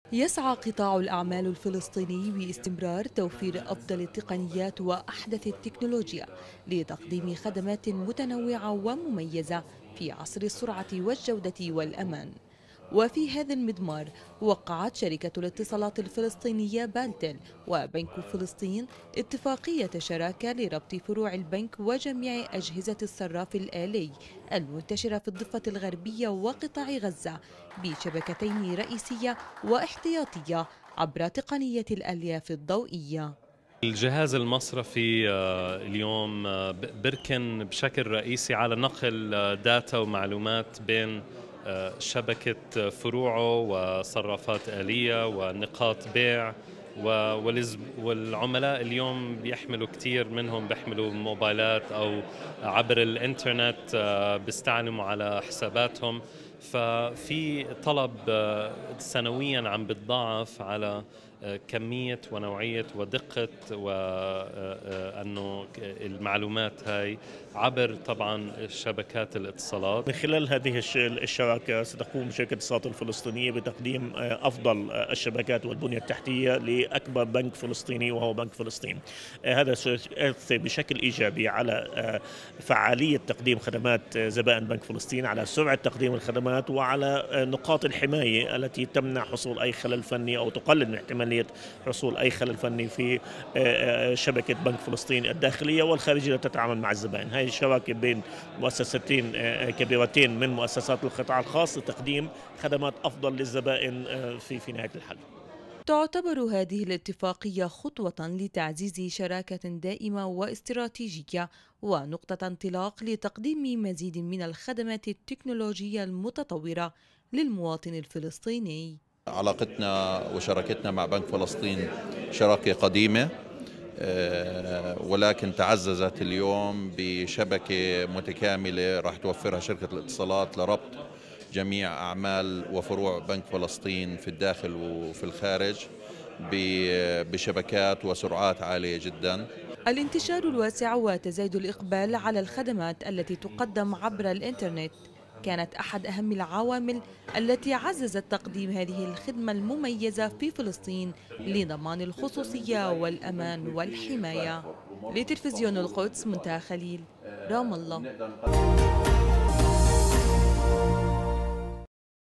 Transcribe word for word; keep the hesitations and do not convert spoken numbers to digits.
يسعى قطاع الأعمال الفلسطيني باستمرار توفير أفضل التقنيات وأحدث التكنولوجيا لتقديم خدمات متنوعة ومميزة في عصر السرعة والجودة والأمان. وفي هذا المضمار وقعت شركة الاتصالات الفلسطينية بالتل وبنك فلسطين اتفاقية شراكة لربط فروع البنك وجميع أجهزة الصراف الآلي المنتشرة في الضفة الغربية وقطاع غزة بشبكتين رئيسية واحتياطية عبر تقنية الألياف الضوئية. الجهاز المصرفي آه، اليوم آه، ب- بركن بشكل رئيسي على نقل آه، داتا ومعلومات بين آه، شبكة فروعه وصرافات آلية ونقاط بيع و- والز- والعملاء اليوم بيحملوا كثير منهم بيحملوا موبايلات أو عبر الإنترنت آه، بيستعلموا على حساباتهم. ففي طلب آه، سنويا عم بتضاعف على آه، كمية ونوعية ودقة وأنه المعلومات هاي عبر طبعا شبكات الاتصالات. من خلال هذه الش- الشراكة ستقوم شركة الاتصالات الفلسطينية بتقديم آه، أفضل آه، الشبكات والبنية التحتية لأكبر بنك فلسطيني وهو بنك فلسطين. آه، هذا سيؤثر بشكل إيجابي على آه، فعالية تقديم خدمات آه، زبائن بنك فلسطين، على سرعة تقديم الخدمات، وعلى آه، نقاط الحماية التي تمنع حصول أي خلل فني أو تقلل من احتمالية حصول أي خلل فني في آه، آه، شبكة بنك فلسطين الداخلية والخارجية التي تتعامل مع الزبائن. هذه الشراكة بين مؤسستين آه، كبيرتين من مؤسسات القطاع الخاص لتقديم خدمات أفضل للزبائن آه، في في نهاية الحل. تعتبر هذه الاتفاقية خطوة لتعزيز شراكة دائمة واستراتيجية ونقطة انطلاق لتقديم مزيد من الخدمات التكنولوجية المتطورة للمواطن الفلسطيني. علاقتنا وشراكتنا مع بنك فلسطين شراكة قديمة، آه، ولكن تعززت اليوم بشبكة متكاملة راح توفرها شركة الاتصالات لربط جميع أعمال وفروع بنك فلسطين في الداخل وفي الخارج بشبكات وسرعات عالية جدا. الانتشار الواسع وتزايد الإقبال على الخدمات التي تقدم عبر الإنترنت كانت أحد أهم العوامل التي عززت تقديم هذه الخدمة المميزة في فلسطين لضمان الخصوصية والأمان والحماية. لتلفزيون القدس، منتهى خليل، رام الله.